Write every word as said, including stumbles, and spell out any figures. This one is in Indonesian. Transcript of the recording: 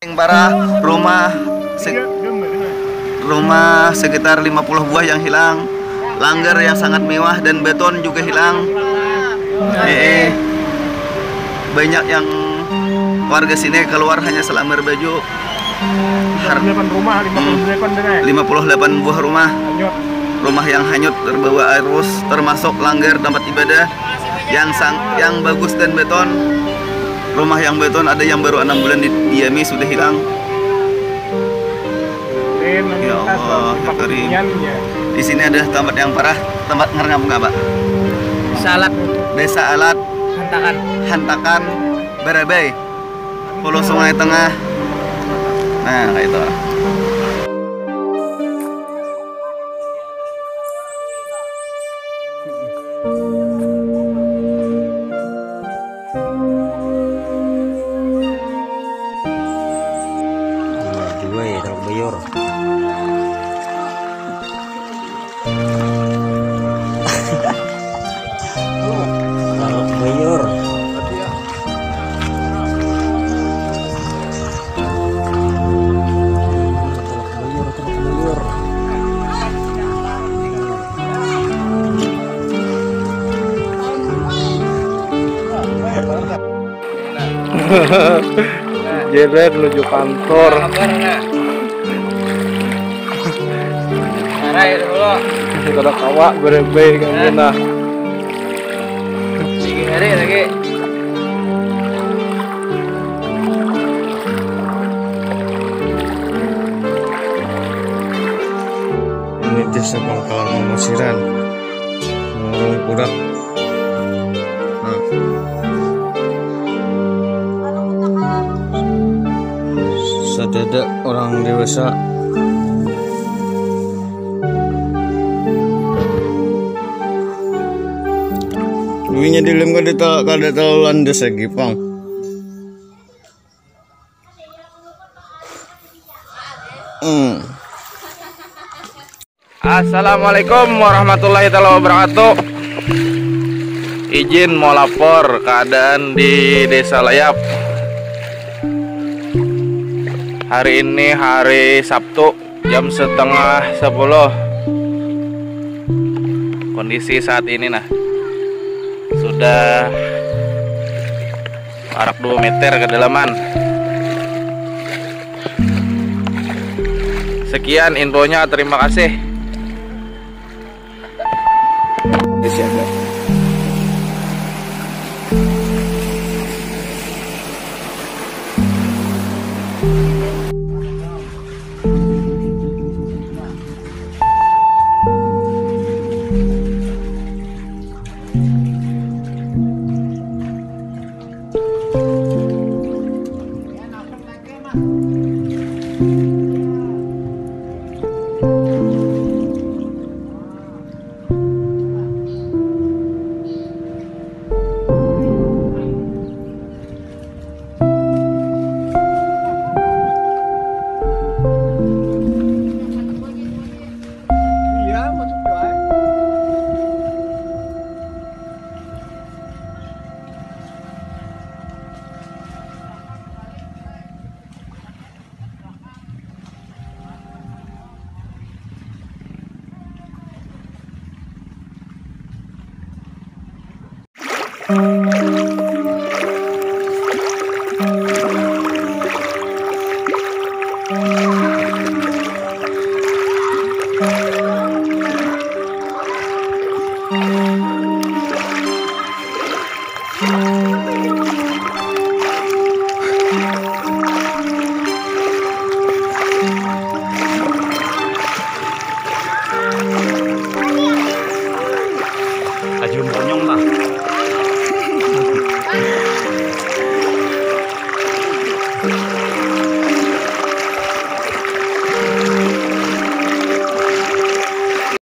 Yang parah rumah se rumah sekitar lima puluh buah yang hilang, langgar yang sangat mewah dan beton juga hilang. Eh, banyak yang warga sini keluar hanya selambar baju. Rumah lima puluh delapan buah rumah. Rumah yang hanyut terbawa arus, termasuk langgar tempat ibadah yang sang yang bagus dan beton. Rumah yang beton ada yang baru enam bulan didiami sudah hilang. Ya Allah, ya Karim. Di sini ada tempat yang parah, tempat ngerengam nggak, Pak? Desa Alat. Desa Alat. Hantakan. Hantakan, Barabai, Hulu Sungai Tengah. Nah, kayak itu. Dua ya, Truk Bayor. Truk Bayor. Jeret menuju kantor. Arah itu dulu. Kada kawa berebe kan nah. Lagi hari lagi. Ini desa Pangkalan Mamasiran. Ngurung kudak. Nah. Sadada orang dewasa. Duwinya dilem kada tahu kada tahu landas lagi pang. Hmm. Assalamualaikum warahmatullahi wabarakatuh. Izin mau lapor keadaan di Desa Layap. Hari ini hari Sabtu jam setengah sepuluh. Kondisi saat ini nah sudah jarak dua meter kedalaman. Sekian infonya, terima kasih. Thank you.